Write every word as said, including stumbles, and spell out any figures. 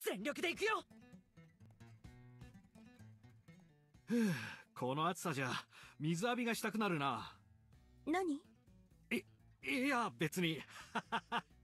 全力で行くよ。 ふう、この暑さじゃ水浴びがしたくなるな。 何？ い、いや別に